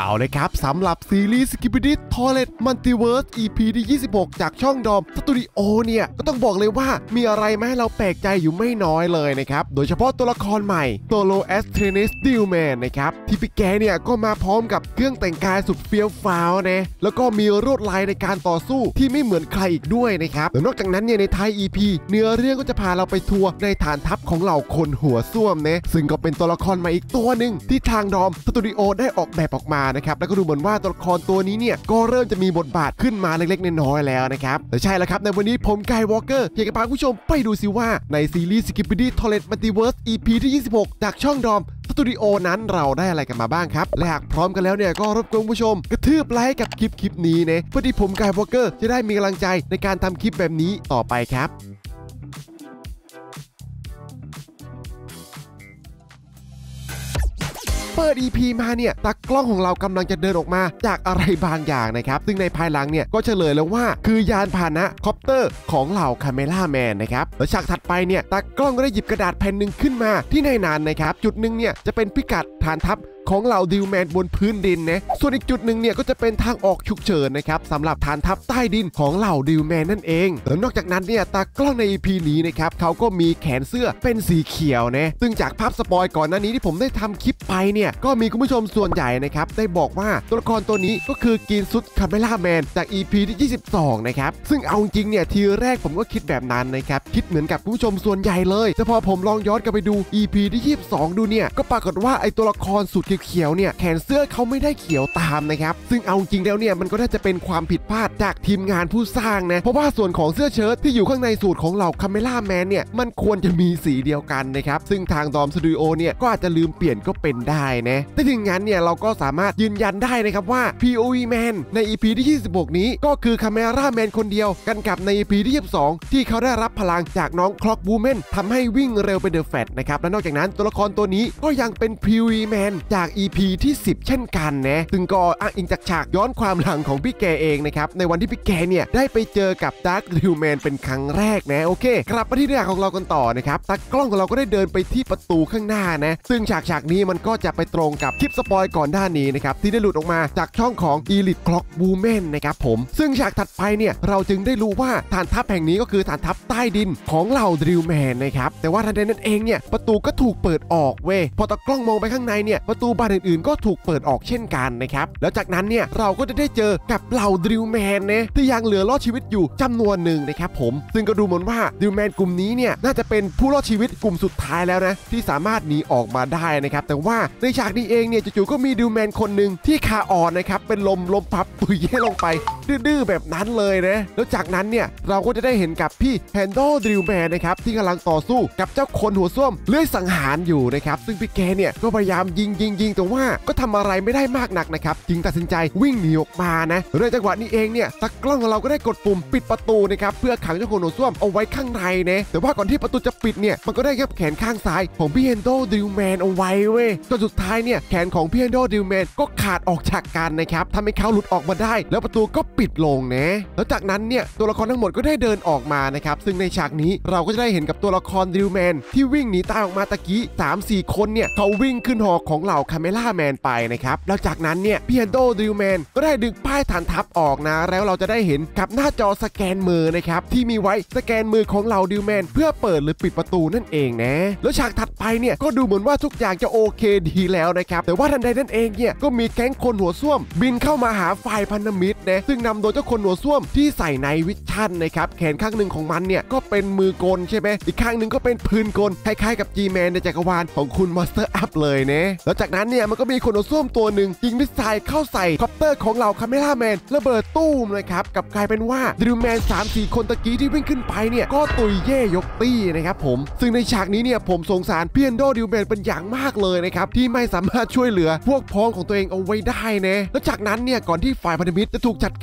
าวนะครับสำหรับซีรีส์ Skibidi Toilet Multiverse EP ที่26จากช่องดอมสตูดิโอเนี่ยก็ต้องบอกเลยว่ามีอะไรมาให้เราแปลกใจอยู่ไม่น้อยเลยนะครับโดยเฉพาะตัวละครใหม่โตโลแอสเทรนิสดิลแมนนะครับที่พี่แกเนี่ยก็มาพร้อมกับเครื่องแต่งกายสุดเฟี้ยวฟ้าวนะแล้วก็มีลวดลายในการต่อสู้ที่ไม่เหมือนใครอีกด้วยนะครับและนอกจากนั้นเนี่ยในท้าย EP เนื้อเรื่องก็จะพาเราไปทัวร์ในฐานทัพของเหล่าคนหัวส้วมนะซึ่งก็เป็นตัวละครใหม่อีกตัวหนึ่งที่ทางดอมสตูดิโอได้ออกแบบออกมานะครับแล้วก็ดูเหมือนว่าตัวละครตัวนี้เนี่ยก็เริ่มจะมีบทบาทขึ้นมาเล็กๆน้อยๆแล้วนะครับแต่ใช่แล้วครับในวันนี้ผมกายวอล์กเกอร์อยากจะพาผู้ชมไปดูสิว่าในซีรีส์ Skibidi Toilet Multiverse EP ที่26จากช่องดอมสตูดิโอนั้นเราได้อะไรกันมาบ้างครับและหากพร้อมกันแล้วเนี่ยก็รบกวนผู้ชมกระทืบไลค์กับคลิปนี้นะเพื่อที่ผมกายวอล์กเกอร์จะได้มีกำลังใจในการทำคลิปแบบนี้ต่อไปครับเปิด EP มาเนี่ยตากล้องของเรากำลังจะเดินออกมาจากอะไรบางอย่างนะครับซึ่งในภายหลังเนี่ยก็เฉลยแล้วว่าคือยานพาหนะคอปเตอร์ของเหล่าคาเมล่าแมนนะครับแล้วฉากถัดไปเนี่ยตากล้องก็ได้หยิบกระดาษแผ่นหนึ่งขึ้นมาที่ในนั้นนะครับจุดหนึ่งเนี่ยจะเป็นพิกัดฐานทัพของเหล่าดิวแมนบนพื้นดินนะส่วนอีกจุดหนึ่งเนี่ยก็จะเป็นทางออกฉุกเฉินนะครับสำหรับฐานทัพใต้ดินของเหล่าดิวแมนนั่นเองแล้วนอกจากนั้นเนี่ยตากล้องใน EP นี้นะครับเขาก็มีแขนเสื้อเป็นสีเขียวนะซึ่งจากภาพสปอยก่อนหน้านี้ที่ผมได้ทำคลิปไปเนี่ยก็มีคุณผู้ชมส่วนใหญ่นะครับได้บอกว่าตัวละครตัวนี้ก็คือกินซุดคาเมล่าแมนจาก EP ที่22นะครับซึ่งเอาจริงเนี่ยทีแรกผมก็คิดแบบนั้นนะครับคิดเหมือนกับคุณผู้ชมส่วนใหญ่เลยแต่พอผมลองย้อนกลับไปดู EP ที่22ดูเนี่ยก็ปรากฏว่าไอตัวละครสุดเขียวเนี่ยแขนเสื้อเขาไม่ได้เขียวตามนะครับซึ่งเอาจริงแล้วเนี่ยมันก็น่าจะเป็นความผิดพลาดจากทีมงานผู้สร้างนะเพราะว่าส่วนของเสื้อเชิ้ตที่อยู่ข้างในสูตรของเหล่าคาเมล่าแมนเนี่ยมันควรจะมีสีเดียวกันนะครับซึ่งทางดอมสตูดิโอเนี่ยก็อาจจะลืมเปลี่ยนก็เป็นได้นะแต่ถึงงั้นเนี่ยเราก็สามารถยืนยันได้นะครับว่า POV Man ใน EP ที่26นี้ก็คือคาเมล่าแมนคนเดียวกันกับใน EP ที่22ที่เขาได้รับพลังจากน้องคล็อกวูแมนทำให้วิ่งเร็วเป็นเดอะแฟตนะครับและนอกจากนั้นตัวละครตัวนี้ก็ยังเป็น POV Man จาก EP ที่10เช่นกันนะซึ่งก็อ้างอิงจากฉากย้อนความหลังของพี่แกเองนะครับในวันที่พี่แกเนี่ยได้ไปเจอกับดาร์คดิวแมนเป็นครั้งแรกนะโอเคกลับมาที่เรื่องของเรากันต่อนะครับตากล้องของเราก็ได้เดินไปที่ประตูข้างหน้านะซึ่งฉากนี้มันก็จะไปตรงกับคลิปสปอยก่อนหน้านี้นะครับที่ได้หลุดออกมาจากช่องของ Elite Clock Woman นะครับผมซึ่งฉากถัดไปเนี่ยเราจึงได้รู้ว่าฐานทัพแห่งนี้ก็คือฐานทัพใต้ดินของเหล่าดิวแมนนะครับแต่ว่าทันใดนั้นเองเนี่ยประตูก็ถูกเปิดออกเว้ยพอตากล้องมองไปข้างในเนี่ยประตูบานอื่นๆก็ถูกเปิดออกเช่นกันนะครับแล้วจากนั้นเนี่ยเราก็จะได้เจอกับเหล่าดิวแมนนะที่ยังเหลือรอดชีวิตอยู่จำนวนหนึ่งนะครับผมซึ่งก็ดูเหมือนว่าดิวแมนกลุ่มนี้เนี่ยน่าจะเป็นผู้รอดชีวิตกลุ่มสุดท้ายแล้วนะที่สามารถหนีออกมาได้นะครับแต่ว่าในฉากนี้เองเนี่ยจู่ๆก็มีดิวแมนคนหนึ่งที่ขาอ่อนนะครับเป็นลมพับตุยเย่ลงไปดื้อแบบนั้นเลยนะแล้วจากนั้นเนี่ยเราก็จะได้เห็นกับพี่แฮนโดดิวแมนนะครับที่กำลังต่อสู้กับเจ้าคนหัวส้วมเลื่อยสังหารอยู่นะครับซึ่งพี่แกเนี่ยก็พยายามยิงแต่ว่าก็ทำอะไรไม่ได้มากนักนะครับจึงตัดสินใจวิ่งหนีออกมานะโดยจังหวะนี้เองเนี่ยตากล้องของเราก็ได้กดปุ่มปิดประตูนะครับเพื่อขังเจ้าคนหัวส้วมเอาไว้ข้างในนะแต่ว่าก่อนที่ประตูจะปิดเนี่ยมันก็ได้ยับแขนข้างซ้ายของพี่แฮนโดดิวแมนเอาไว้เว้ยจนสุดท้ายเนี่ยแขนของพี่แฮนโดดิวแมนก็ขาดออกจากกันนะครับทำให้เขาหลุดออกมาได้แล้วประตูก็ปิดลงนะแล้วจากนั้นเนี่ยตัวละครทั้งหมดก็ได้เดินออกมานะครับซึ่งในฉากนี้เราก็จะได้เห็นกับตัวละครดิวแมนที่วิ่งหนีตายออกมาตะกี้ 3-4 คนเนี่ยเขาวิ่งขึ้นหอของเหล่าคาเมล่าแมนไปนะครับแล้วจากนั้นเนี่ยพี่แฮนโดดิวแมนก็ได้ดึงป้ายฐานทัพออกนะแล้วเราจะได้เห็นกับหน้าจอสแกนมือนะครับที่มีไว้สแกนมือของเหล่าดิวแมนเพื่อเปิดหรือปิดประตูนั่นเองนะแล้วฉากถัดไปเนี่ยก็ดูเหมือนว่าทุกอย่างจะโอเคดีแล้วนะครับแต่ว่าทันใดนั้นเองเนี่ยก็มีแก๊งคนหัวส้วมบินเข้ามาหาฝ่ายพันธมิตรนะซึ่งนำโดยเจ้าคนหัวส้วมที่ใส่ในวิชั่นนะครับแขนข้างหนึ่งของมันเนี่ยก็เป็นมือกลใช่ไหมอีกข้างหนึ่งก็เป็นปืนกลคล้ายๆกับ G-Man ในจักรวาลของคุณ Monster Up เลยนะแล้วจากนั้นเนี่ยมันก็มีคนหัวส้วมตัวหนึ่งยิงมิสไซล์เข้าใส่คอปเตอร์ของเหล่าคาเมล่าแมนระเบิดตู้มนะครับกับกลายเป็นว่าดิวแมน 3-4 คนตะกี้ที่วิ่งขึ้นไปเนี่ยก็ตุยเย่ยกตี้นะครับผมซึ่งในฉากนี้เนี่ยผมสงสารพี่แฮนโดดิวแมนเป็นอย่างมากเลยนะครับที่ไม่สามารถช่วยเหลือพวกพ้องของตัวเองเอาไว้ได้นะแล้วจากนั้นเนี่ยก่อนที่ฝ่ายพันธมิตรจะถูกจัดการ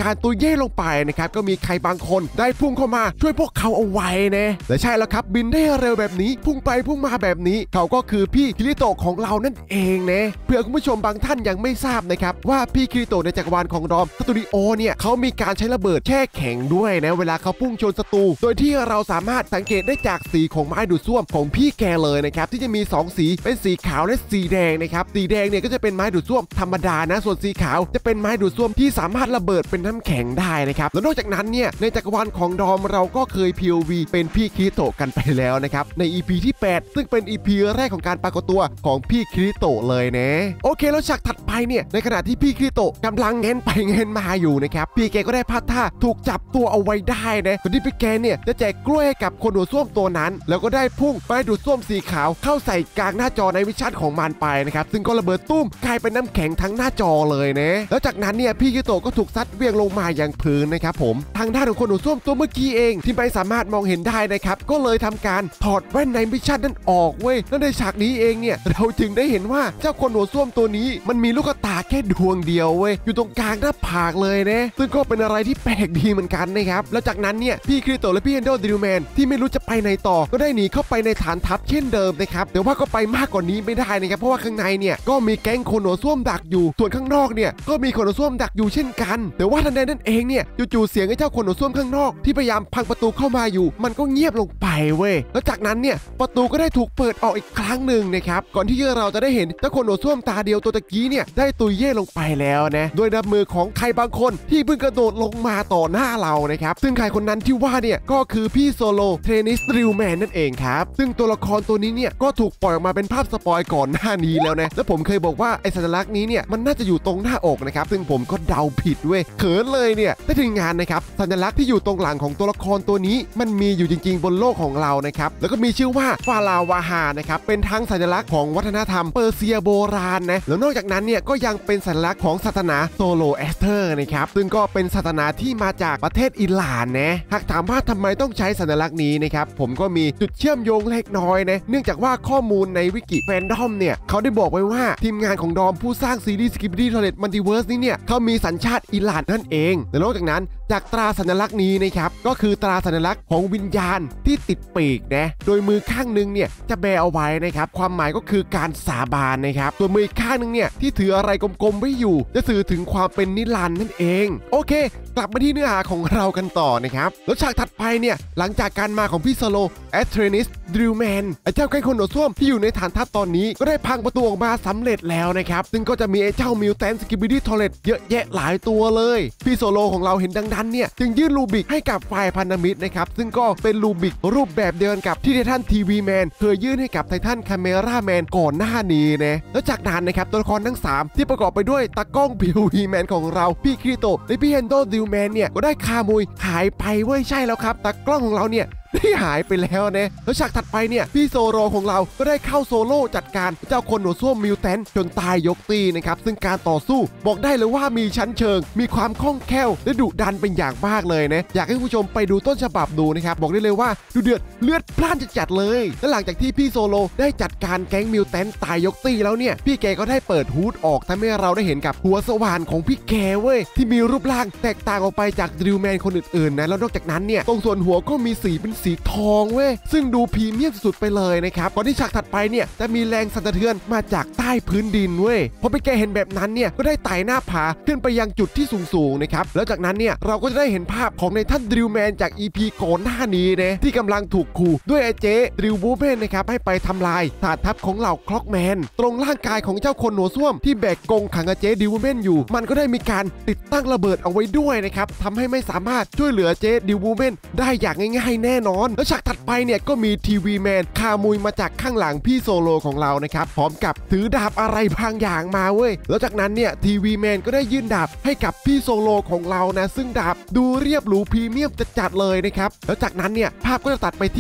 การตัวเย่ลงไปนะครับก็มีใครบางคนได้พุ่งเข้ามาช่วยพวกเขาเอาไว้นะและใช่แล้วครับบินได้เร็วแบบนี้พุ่งไปพุ่งมาแบบนี้เขาก็คือพี่คิริโตะของเรานั่นเองนะเพื่อคุณผู้ชมบางท่านยังไม่ทราบนะครับว่าพี่คิริโตะในจักรวาลของดอมสตูดิโอเนี่ยเขามีการใช้ระเบิดแช่แข็งด้วยนะเวลาเขาพุ่งชนศัตรูโดยที่เราสามารถสังเกตได้จากสีของไม้ดูดซ่วมของพี่แกเลยนะครับที่จะมี2สีเป็นสีขาวและสีแดงนะครับสีแดงเนี่ยก็จะเป็นไม้ดูดซ่วมธรรมดานะส่วนสีขาวจะเป็นไม้ดูดซ่วมที่สามารถระเบิดเป็นน้ำแข็งได้นะครับแล้วนอกจากนั้นเนี่ยในจักรวาลของดอมเราก็เคย POV เป็นพี่คิริโตะกันไปแล้วนะครับใน EP ที่8ซึ่งเป็น EP แรกของการปรากฏตัวของพี่คิริโตะเลยนะโอเคแล้วฉากถัดไปเนี่ยในขณะที่พี่คิริโตะกำลังเงินไปเงินมาอยู่นะครับพี่แกก็ได้พลาดท่าถูกจับตัวเอาไว้ได้นะคนที่พี่แกเนี่ยจะแจกกล้วยให้กับคนดูดซ่วมตัวนั้นแล้วก็ได้พุ่งไปดูดซ่วมสีขาวเข้าใส่กลางหน้าจอในวิชั่นของมันไปนะครับซึ่งก็ระเบิดตุ้มกลายเป็นน้ำแข็งทั้งหน้าจอเลยนะแล้วจากนั้นเนี่ยพี่คิริโตะก็ถูกซัดเวียงลงมาอย่างพื้นนะครับผมทางด้านของคนดูดซ่วมตัวเมื่อกี้เองที่ไม่สามารถมองเห็นได้นะครับก็เลยทำการถอดแว่นในวิชั่นนั้นออกเว้ยและในฉากนี้เองเนี่ยเราจึงได้เห็นว่าเจ้าคนดูดซ่วมตัวนี้มันมีลูกตาแค่ดวงเดียวเว้ยอยู่ตรงกลางหน้าผากเลยนะซึ่งก็เป็นอะไรที่แปลกดีเหมือนกันนะครับแล้วจากนั้นเนี่ยพี่คิริโตะและพี่เฮนโดดิวแมนที่ไม่รู้จะไปไหนต่อก็ได้หนีเข้าไปในฐานทัพเช่นเดิมนะครับแต่ว่าก็ไปมากกว่านี้ไม่ได้นะครับเพราะว่าข้างในเนี่ยก็มีแก๊งคนดูดซ่วมดักอยู่ส่วนข้างนอกเนี่ยก็มีคนดูดซ่วมดักอยู่เช่นกันแต่ว่าทันใดนั้นเองเนี่ยจู่ๆเสียงไอ้เจ้าคนดูดซ่วมข้างนอกที่พยายามพังประตูเข้ามาอยู่มันก็เงียบลงไปเว้ยแล้วจากนั้นเนี่ยประตูก็ได้ถูกเปิดออกอีกครั้งหนึ่งนะครับก่อนที่เราจะได้เห็นเจ้าคนดูดซ่วมตาเดียวตัวตะกี้เนี่ยได้ตุยเย่ลงไปแล้วนะโดยน้ำมือของใครบางคนที่เพิ่งกระโดดลงมาต่อหน้าเรานะครับซึ่งใครคนนั้นที่ว่าเนี่ยก็คือพี่โซโลเทรนิสดิวแมนนั่นเองครับซึ่งตัวละครตัวนี้เนี่ยก็ถูกปล่อยออกมาเป็นภาพสปอยก่อนหน้านี้แล้วนะและผมเคยบอกว่าไอ้สัญลักษณ์นี้เนี่ยมันน่าจะอยู่ตรงหน้าอกนะครับซึ่งผมก็เดาผิดเว้ยเขินเลยเนี่ยได้ถึงงานนะครับสัญลักษณ์ที่อยู่ตรงหลังของตัวละครตัวนี้มันมีอยู่จริงๆบนโลกของเรานะครับแล้วก็มีชื่อว่าฟาลาวาฮานะครับเป็นทั้งสัญลักษณ์ของวัฒนธรรมเปอร์เซียโบราณนะแล้วนอกจากนั้นเนี่ยก็ยังเป็นสัญลักษณ์ของศาสนาโซโลแอสเตอร์นะครับซึ่งก็เป็นศาสนาที่มาจากประเทศอิหร่านนะหากถามว่าทำไมต้องใช้สัญลักษณ์นี้นะครับผมก็มีจุดเชื่อมโยงเล็กน้อยนะเนื่องจากว่าข้อมูลในวิกิแฟนดอมเนี่ยเขาได้บอกไว้ว่าทีมงานของดอมผู้สร้างซีรีส์ Skibidi Toilet Multiverse นี้เนี่ยเขามีสัญชาติอิหร่านนั่นเองและนอกจากนั้นจากตราสัญลักษณ์นี้นะครับก็คือตราสัญลักษณ์ของวิญญาณที่ติดปีกนะโดยมือข้างนึงเนี่ยจะแบเอาไว้นะครับความหมายก็คือการสาบานนะครับส่วนมือข้างนึงเนี่ยที่ถืออะไรกลมๆไว้อยู่จะสื่อถึงความเป็นนิรันดร์นั่นเองโอเคกลับมาที่เนื้อหาของเรากันต่อนะครับแล้วฉากถัดไปเนี่ยหลังจากการมาของพี่โซโลแอสเทรนิสดิวแมนไอ้เจ้าไก่คนดูดซ่วมที่อยู่ในฐานทัพตอนนี้ก็ได้พังประตูออกมาสำเร็จแล้วนะครับซึ่งก็จะมีไอ้เจ้ามิวแทนสกิบิดี้ทอเลตเยอะแยะหลายตัวเลยพี่โซโลของเราเห็นดังนั้นเนี่ยจึงยื่นรูบิกให้กับฝ่ายพันธมิตรนะครับซึ่งก็เป็นรูบิกรูปแบบเดียวกันกับที่ไททันทีวีแมนเคยยื่นให้กับไททันคาเมราแมนก่อนหน้านี้นะแล้วจากนั้นนะครับตัวละครทั้ง3ที่ประกอบไปด้วยตากล้อง POV แมนของเราพี่คิริโตะและพี่เฮนโดดิวแมนเนี่ยก็ได้คามุยหายไปเว้ยใช่แล้วครับตากล้องของเราเนี่ยได้หายไปแล้วนะแล้วฉากถัดไปเนี่ยพี่โซโลของเราก็ได้เข้าโซโล่จัดการเจ้าคนดูดซ่วมมิวแทนจนตายยกตีนะครับซึ่งการต่อสู้บอกได้เลยว่ามีชั้นเชิงมีความคล่องแคล่วและดุดันเป็นอย่างมากเลยนะอยากให้ผู้ชมไปดูต้นฉบับดูนะครับบอกได้เลยว่าดูเดือดเลือดพล่านจัดเลยและหลังจากที่พี่โซโลได้จัดการแก๊งมิวแทนตายยกตีแล้วเนี่ยพี่แกก็ได้เปิดฮูดออกทำให้เราได้เห็นกับหัวสว่านของพี่แกเว้ยที่มีรูปร่างแตกต่างออกไปจากดิวแมนคนอื่นๆนะแล้วนอกจากนั้นเนี่ยตรงส่วนหัวก็มีสีเป็นสีทองเว้ยซึ่งดูพรีเมียมสุดๆไปเลยนะครับก่อนที่ฉากถัดไปเนี่ยจะมีแรงสั่นสะเทือนมาจากใต้พื้นดินเว้ยพอพี่แกเห็นแบบนั้นเนี่ยก็ได้ไต่หน้าผาขึ้นไปยังจุดที่สูงๆนะครับแล้วจากนั้นเนี่ยเราก็จะได้เห็นภาพของในท่านดิวแมนจาก EP ก่อนหน้านี้นะที่กำลังถูกขู่ด้วยไอ้เจ๊ดิวบูเบนนะครับให้ไปทำลายฐานทัพของเหล่าคล็อกแมนตรงร่างกายของเจ้าคนหัวส้วมที่แบกกรงขังเจ๊ดิวบูเบนอยู่มันก็ได้มีการติดตั้งระเบิดเอาไว้ด้วยนะครับทำให้ไม่สามารถช่วยเหลือเจ๊ดิวบูเบนได้อย่างง่ายๆแน่นอนแล้วฉากถัดไปเนี่ยก็มีทีวีแมนคามุยมาจากข้างหลังพี่โซโลของเรานะครับพร้อมกับถือดาบอะไรบางอย่างมาเว้ยแล้วจากนั้นเนี่ยทีวีแมนก็ได้ยื่นดาบให้กับพี่โซโลของเรานะซึ่งดาบดูเรียบหรูพรีเมียมจัดๆเลยนะครับแล้วจากนั้นเนี่ยภาพก็จะตัดไปที่พี่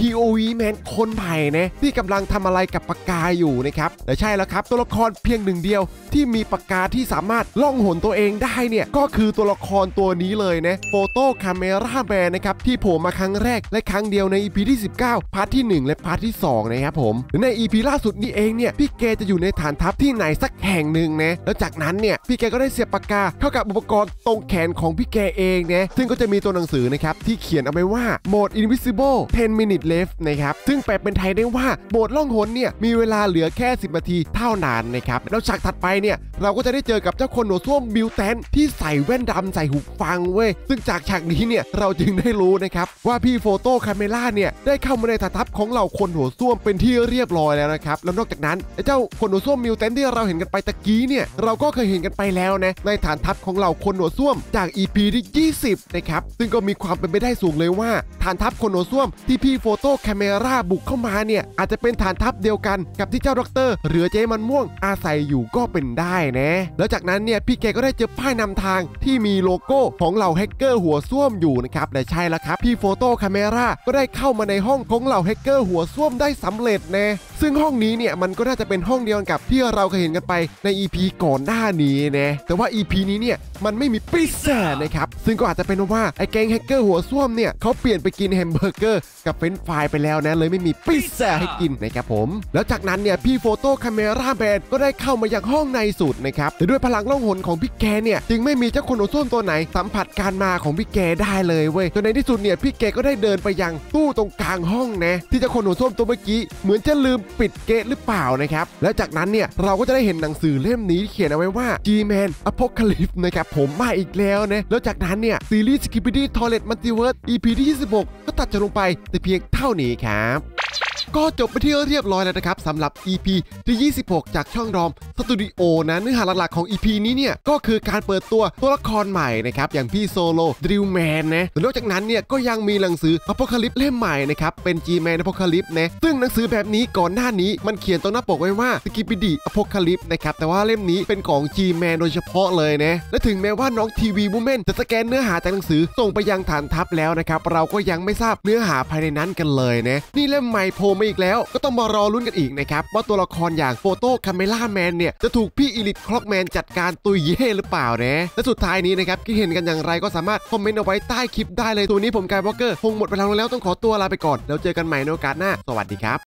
POV แมนคนใหม่นะที่กำลังทำอะไรกับปากกาอยู่นะครับแต่ใช่แล้วครับตัวละครเพียงหนึ่งเดียวที่มีปากกาที่สามารถล่องหนตัวเองได้เนี่ยก็คือตัวละครตัวนี้เลยนะโฟโต้คาเมราแมนนะครับที่โผล่มาครั้งแรกและครั้งเดียวใน EP ที่19พาร์ทที่1และพาร์ทที่2นะครับผมใน EP ล่าสุดนี้เองเนี่ยพี่แกจะอยู่ในฐานทัพที่ไหนสักแห่งหนึ่งนะแล้วจากนั้นเนี่ยพี่แกก็ได้เสียบปากกาเข้ากับอุปกรณ์ตรงแขนของพี่แกเองนะซึ่งก็จะมีตัวหนังสือนะครับที่เขียนเอาไว้ว่า Mode Invisible 10 minutes left นะครับซึ่งแปลเป็นไทยได้ว่าโหมดล่องหนเนี่ยมีเวลาเหลือแค่10นาทีเท่านั้นนะครับแล้วฉากถัดไปเนี่ยเราก็จะได้เจอกับเจ้าคนหัวส้วมบิวแตนที่ใส่แว่นดำใส่หูฟังเว้ยซึ่งจากฉากนี้เนี่ยเราจึงได้รู้นะครับว่าพี่โฟโต้คาเมล่าเนี่ยได้เข้ามาในฐานทัพของเหล่าคนหัวส้วมเป็นที่เรียบร้อยแล้วนะครับแล้วนอกจากนั้นเจ้าคนหัวส้วมบิวแตนที่เราเห็นกันไปตะกี้เนี่ยเราก็เคยเห็นกันไปแล้วนะในฐานทัพของเหล่าคนหัวส้วมจาก EP ที่20นะครับซึ่งก็มีความเป็นไปได้สูงเลยว่าฐานทัพคนหัวส้วมที่พี่โฟโต้คาเมล่าบุกเข้ามาเนี่ยอาจจะเป็นฐานทัพเดียวกันกับที่เจ้าด็อกเตอร์หรือเจมันม่วงอาศัยอยู่ก็เป็นได้นะแล้วจากนั้นเนี่ยพี่แกก็ได้เจอป้ายนำทางที่มีโลโก้ของเหล่าแฮกเกอร์หัวส้วมอยู่นะครับและใช่แล้วครับพี่โฟโต้คาเมล่าก็ได้เข้ามาในห้องของเหล่าแฮกเกอร์หัวส้วมได้สำเร็จนะซึ่งห้องนี้เนี่ยมันก็น่าจะเป็นห้องเดียวกันกับที่เราเคยเห็นกันไปใน EP ก่อนหน้านี้นะแต่ว่า EP นี้เนี่ยมันไม่มีพิซซ่านะครับซึ่งก็อาจจะเป็นว่าไอ้แก๊งแฮกเกอร์หัวส้วมเนี่ยเขาเปลี่ยนไปกินแฮมเบอร์เกอร์กับเฟรนช์ฟรายไปแล้วนะเลยไม่มีพิซซ่าให้กินนะครับผมแล้วจากนั้นเนี่ยพี่โฟโต้คาเมราแมนก็ได้เข้ามายังห้องในสุดนะครับแต่ด้วยพลังล่องหนของพี่แกเนี่ยจึงไม่มีเจ้าคนหัวส้วมตัวไหนสัมผัสการมาของพี่แกได้เลยเว้ยจนในที่สุดเนี่ยพี่แกก็ได้เดินไปยังตู้ตรงกลางห้องนะที่เจ้าคนหัวส้วมตัวเมื่อกี้เหมือนจะลืมปิดเกตหรือเปล่านะครับแล้วจากนั้นเนี่ยเราก็จะได้เห็นหนังสือเล่มนี้เขียนเอาไว้ว่า G-Man Apocalypse นะครับผมมาอีกแล้วนะแล้วจากนั้นเนี่ยซีรีส์ Skibidi Toilet Multiverse EP ที่26ก็ตัดจบลงไปแต่เพียงเท่านี้ครับก็จบไปที่เรียบร้อยแล้วนะครับสำหรับ EP ที่26จากช่องดอมสตูดิโอนะเนื้อหาหลักๆของ EP นี้เนี่ยก็คือการเปิดตัวละครใหม่นะครับอย่างพี่โซโลดริลแมนนะนอกจากนั้นเนี่ยก็ยังมีหนังสือ Apocalypse เล่มใหม่นะครับเป็น G-Man Apocalypse นะซึ่งหนังสือแบบนี้ก่อนหน้านี้มันเขียนตรงหน้าปกไว้ว่า Skibidi Apocalypse นะครับแต่ว่าเล่มนี้เป็นของ G-Man โดยเฉพาะเลยนะและถึงแม้ว่าน้องทีวีวูแมนจะสแกนเนื้อหาจากหนังสือส่งไปยังฐานทัพแล้วนะครับเราก็ยังไม่ทราบเนื้อหาภายในนั้นกันเลยนะนี่เล่มใหม่โผล่มาอีกแล้วก็ต้องมารอลุ้นกันอีกนะครับว่าตัวละครอย่างโฟโต้คาเมล่าแมนเนี่ยจะถูกพี่อีลิทคล็อกแมนจัดการตุยเย่หรือเปล่านะและสุดท้ายนี้นะครับคิดเห็นกันอย่างไรก็สามารถคอมเมนต์เอาไว้ใต้คลิปได้เลยตัวนี้ผมกายบล็อกเกอร์คงหมดเวลาแล้วต้องขอตัวลาไปก่อนแล้วเจอกันใหม่ในโอกาสหน้าสวัสดีครับ